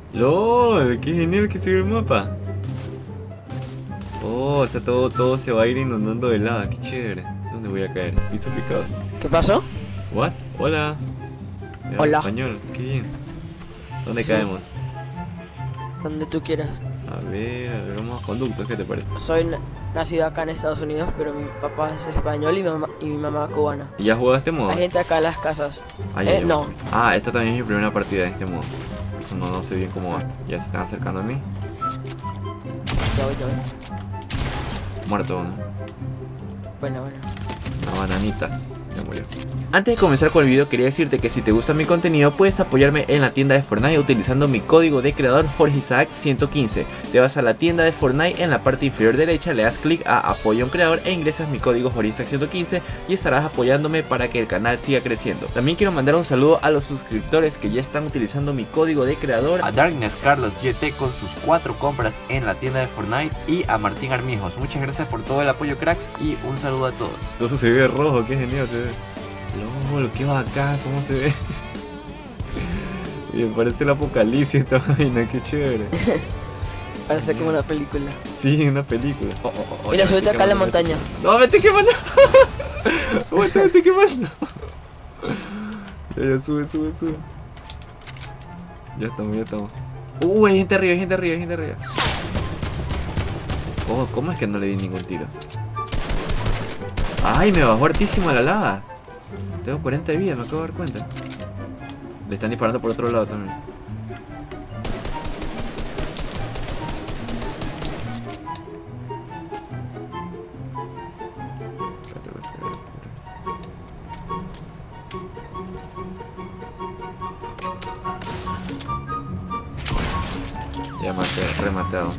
LOL, qué genial que se ve el mapa. Oh, está todo se va a ir inundando de lava, qué chévere. ¿Dónde voy a caer? Pisos picados. ¿Qué pasó? What? Hola. Hola. Español, qué bien. ¿Dónde Sí. caemos? Donde tú quieras. A ver, vamos a conductos, ¿qué te parece? Soy nacido acá en Estados Unidos, pero mi papá es español y mi mamá cubana. ¿Y ya jugaste este modo? Hay gente acá en las casas. Ah, ya, ya. No. Ah, esta también es mi primera partida en este modo. Por eso no sé bien cómo va. Ya se están acercando a mí. Ya voy. Muerto uno. Bueno. Una bananita. Ya murió. Antes de comenzar con el video quería decirte que si te gusta mi contenido puedes apoyarme en la tienda de Fortnite utilizando mi código de creador Jorge Isaac 115. Te vas a la tienda de Fortnite, en la parte inferior derecha le das clic a apoyo a un creador e ingresas mi código Jorge Isaac 115 y estarás apoyándome para que el canal siga creciendo. También quiero mandar un saludo a los suscriptores que ya están utilizando mi código de creador, a Darkness Carlos GT con sus 4 compras en la tienda de Fortnite y a Martín Armijos. Muchas gracias por todo el apoyo, cracks, y un saludo a todos. Todo se ve rojo, qué genial se ve. LOL, qué bacán, cómo se ve. Bien, parece el apocalipsis esta vaina, qué chévere. Parece como una película. Sí, una película. Mira, subete acá a la montaña. No, me estoy quemando. Me estoy quemando. Ya, sube. Ya estamos. Hay gente arriba. Oh, ¿cómo es que no le di ningún tiro? Ay, me bajó hartísimo la lava. Tengo 40 de vida, me acabo de dar cuenta. Le están disparando por otro lado también. Ya rematado.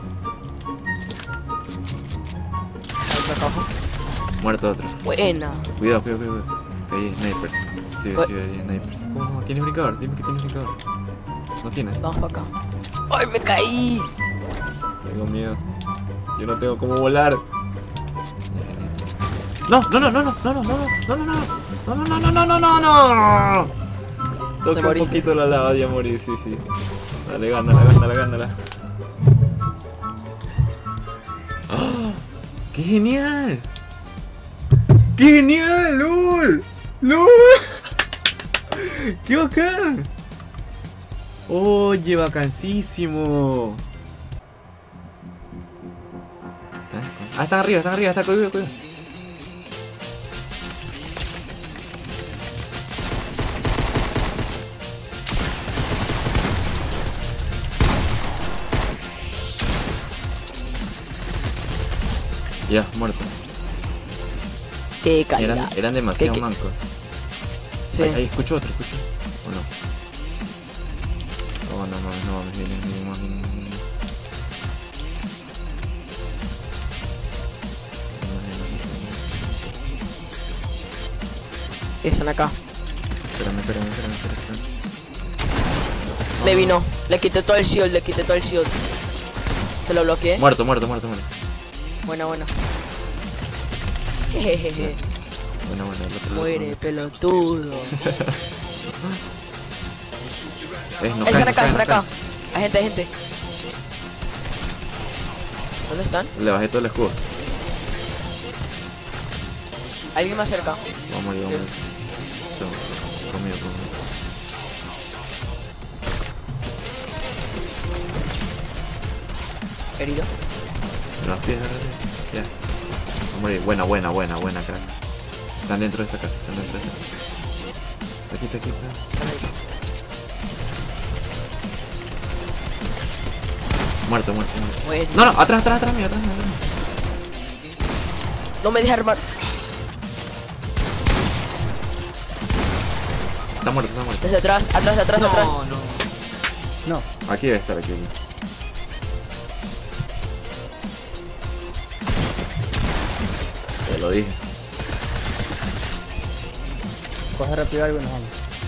Ahí acá abajo. Muerto otro. Buena. Cuidado. Que hay snipers. Sí, hay snipers. ¿Cómo no? ¿Tienes brincador? Dime que tienes brincador. ¿No tienes? Vamos para acá. ¡Ay, me caí! Tengo miedo. Yo no tengo cómo volar. No. Toca un poquito la lava, ya morí, sí. Dale, gánala. ¡Oh! ¡Qué genial! ¡LOL! ¡Qué bacán! Oye, bacancísimo. Ah, están arriba, cuidado. Ya, muerto. Qué calidad. Eran demasiado ¿Qué? mancos. Sí. Ahí, escucho otro. ¿O no? Oh, no, vienen. Sí, están acá. Espérame. Me vino. Le quité todo el shield. Se lo bloqueé. Muerto. Buena. Jejeje. Bueno, el otro Muere, pelotudo. No Están acá. Hay gente. ¿Dónde están? Le bajé todo el escudo. Alguien más cerca. Vamos. Conmigo. Herido. Las piedras. Ya. Vamos a morir. Buena, crack. Están dentro de esta casa. Aquí está. Muerto. Bueno. No, atrás mío. No me dejes armar. Está muerto. Desde atrás. No. Aquí debe estar, aquí. Te lo dije. Coge rápido algo y nos vamos.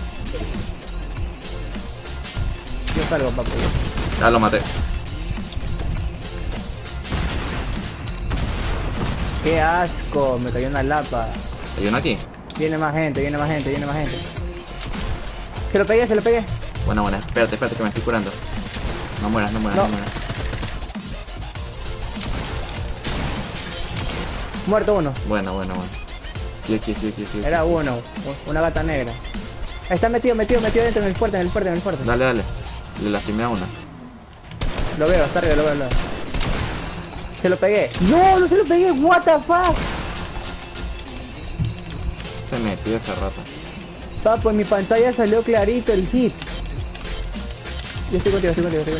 Yo salgo, papi. Ya lo maté. Qué asco, me cayó una lapa. ¿Hay uno aquí? Viene más gente. Se lo pegué. Buena. Espérate que me estoy curando. No mueras, no mueras, No. no mueras. Muerto uno. Bueno. Aquí. Era uno. Una gata negra. Está metido dentro en el fuerte. Dale. Le lastimé a una. Lo veo, está arriba, lo veo. Se lo pegué. No se lo pegué. What the fuck. Se metió esa rata. Papo, en mi pantalla salió clarito el hit. Yo estoy contigo.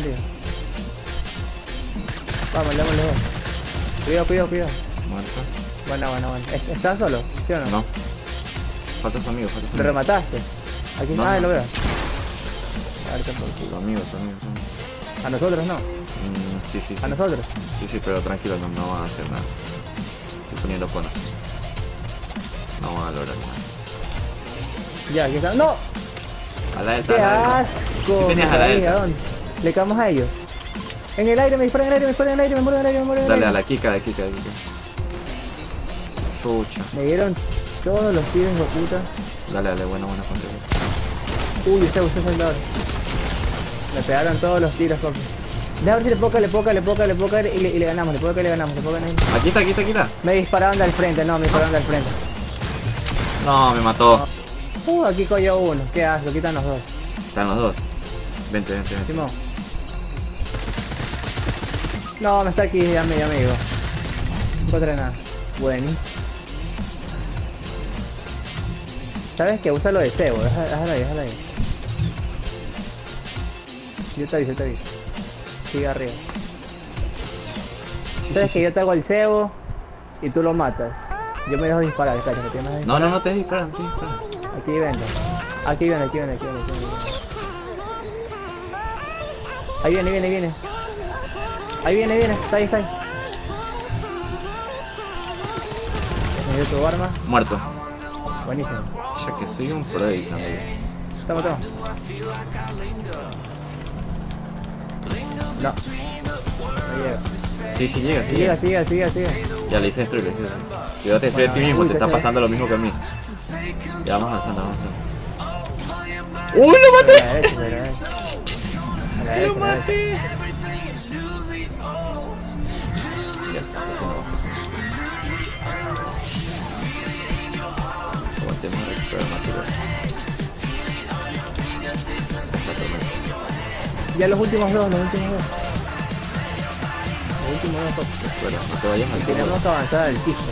Vamos, le dos. Cuidado. Muerto. Bueno. ¿Estás solo? ¿Sí o no? No. Falta su amigo. Lo remataste. Aquí No, nada, no. lo veo. A ver, tampoco. Tu amigo. A nosotros no. Sí. A nosotros. Sí, pero tranquilo, no van a hacer nada. Estoy poniendo cono. No van a lograr nada. Ya, aquí está. ¡No! A la delta. ¡Qué a la delta. asco! Sí tenías Me a la caí, delta. ¿a dónde? Le caemos a ellos. En el aire, me disparan en el aire, me muero en el aire. Dale a la Kika. Chucha. Me dieron todos los tiros, hijo de puta. Dale, buena contra. Uy, usted soldador. Me pegaron todos los tiros, papi. Déjame ver si le puedo caer y le ganamos, Aquí está. Me dispararon del frente, no, No, me mató. Aquí cogió uno, qué asco, quitan los dos. Están los dos. Vente. Simón. No, me está aquí, ya amigo. No encontré nada. Bueno. ¿Sabes qué? Usa lo de cebo, déjalo ahí. Yo te aviso. Sigue arriba. ¿Sabes que yo te hago el cebo y tú lo matas? Yo me dejo disparar, espera, que tienes ahí. No te disparan, Aquí vente. Aquí viene. Ahí viene. Ahí viene, está ahí. Me dio tu arma. Muerto. Buenísimo. Ya que soy un pro ahí también. Toma. No. No llega. Sí, llega. Sigue. Ya le hice destruir. Cuidado, te destruye a ti mismo, Uy, te está se pasando lo mismo que a mí. Ya vamos avanzando. ¡Uy, lo maté! A la derecha. ¡Lo maté! Aguantemos a recuperar material. Ya los últimos dos. Papi. Recuerda, no te vayas al Tenemos que avanzar al piso.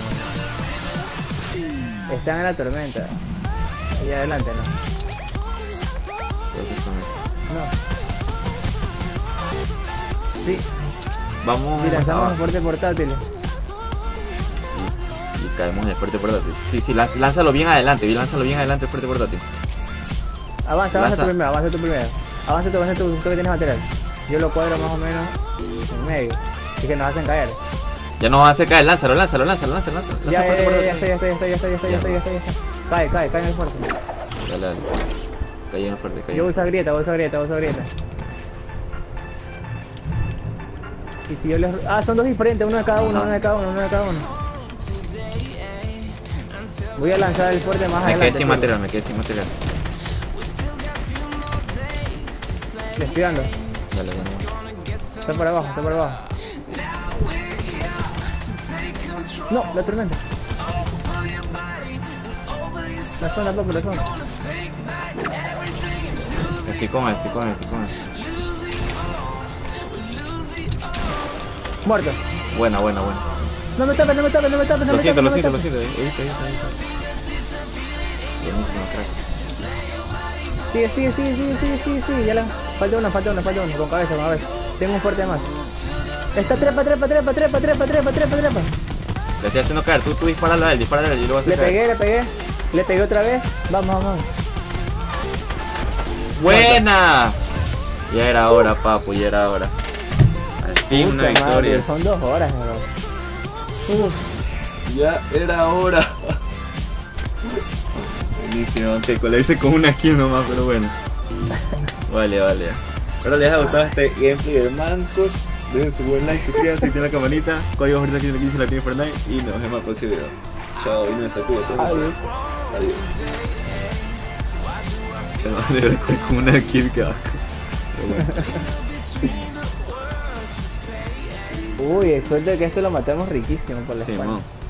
Están en la tormenta. Allá adelante, ¿no? Creo que son esos. No. Sí. Vamos Y lanzamos abajo. el fuerte portátil. Y caemos en el fuerte portátil. Sí, lánzalo bien adelante, el fuerte portátil. Avanza tú primero. Avanza tú que tienes material. Yo lo cuadro más o menos en medio. Así que nos hacen caer. Ya no va a hacer caer, lánzalo. Ya está. Cae en el fuerte. Dale. Cae en el fuerte, Yo uso grieta. Y si yo les... son dos diferentes, uno de cada uno. Voy a lanzar el fuerte más Me adelante. quedé sin material. Le estoy dando. Dale. Está por abajo. No, la tormenta. La zona. Estoy con él. Muerto. Buena. No me tapes. Lo siento. Ahí está. Buenísimo, crack. Sigue. Ya la... Falta uno. Con cabeza. Tengo un fuerte más. Está trepa. Le estoy haciendo caer. Tú disparalo a él. Y lo vas a hacer caer. Le pegué otra vez. Vamos. ¡Buena! Ya era hora, papu, Al fin una Puta madre, victoria. son 2 horas, bro. Ya era hora. Buenísimo, aunque la hice con una kill nomás, pero bueno. Vale. Espero les haya gustado este gameplay de Mancos. Dejen su buen like, suscríbanse, activen la campanita. Código ahorita aquí en el 15 la tiene Fortnite. Y nos vemos en el próximo video. Chao, y no me sacudo a todos. Adiós. Chao, de verdad, con una kill que asco. Pero bueno. Uy, suerte que esto lo matamos riquísimo por la espalda. Simón.